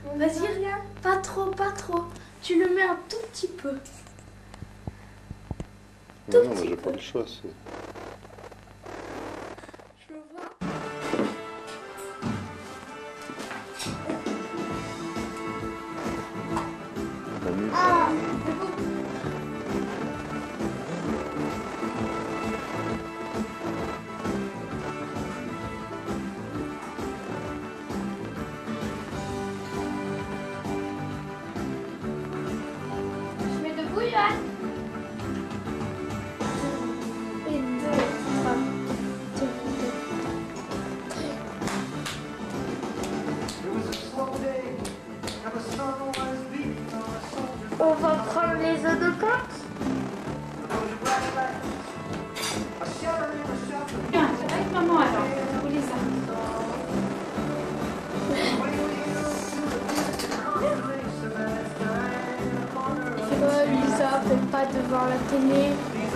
Vas-y, regarde. Pas trop, pas trop. Tu le mets un tout petit peu. Non, moi j'ai pas le choix. Je le vois. Ah, je mets debout, Johan. 1, 2, 3. On va prendre les œufs de Pâques. Tiens, avec maman alors. Vous les avez. Lisa, fais pas devant la télé.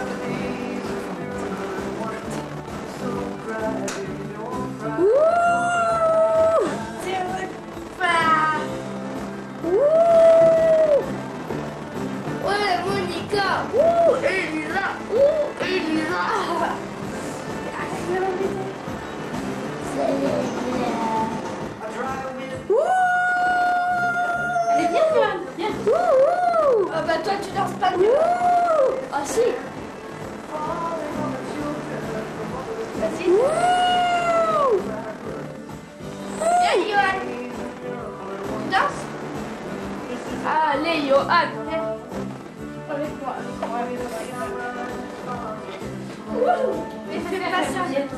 Ouh! C'est pas. Ouh! Ouais, Monica! Ouh! Elisa! Ouh! Elisa! Allez, viens, Johan. Viens. Ouh! Ah bah toi tu danses pas mieux. Ah si. Vas-y. Viens Johan. Tu danses? Allez Johan. Viens. Avec moi. Mais fais pas serviette.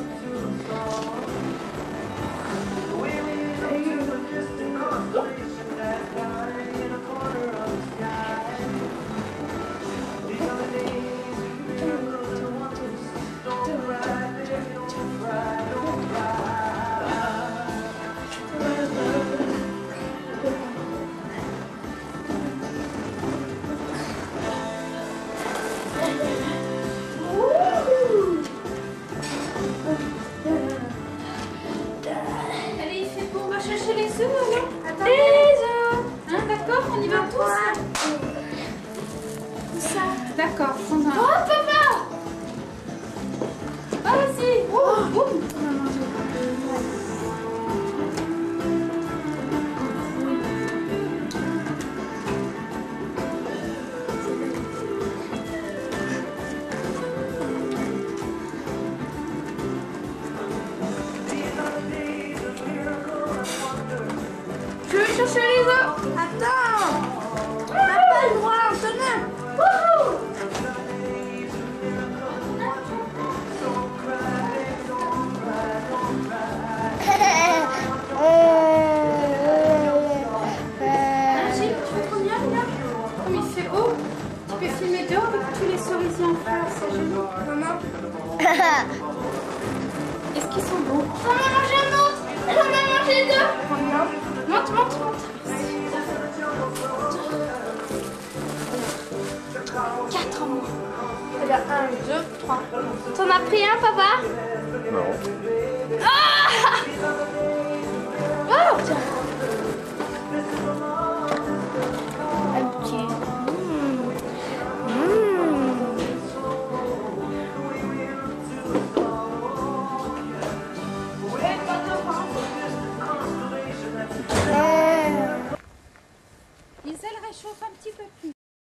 Allez, il fait beau. On va chercher les œufs, alors. Attends. Les œufs. Hein, d'accord, on y va tous. Où ça? D'accord, prends un. Oh papa! Vas-y. Boum. Boum. Je vais chercher les œufs. Attends. T'as pas le droit, Antonin. Wouhou! Gilles, tu veux trop bien, là? Comme il fait beau, tu peux filmer dehors avec tous les cerisiers en fleurs, c'est joli. Maman. Est-ce qu'ils sont beaux? J'en ai mangé un autre. J'en ai mangé deux. Monte, monte, monte. 4 en moins. Eh bien, 1, 2, 3. T'en as pris un, papa? Non. Ah! Oh, tiens. Ok. Lisa, elle réchauffe un petit peu plus.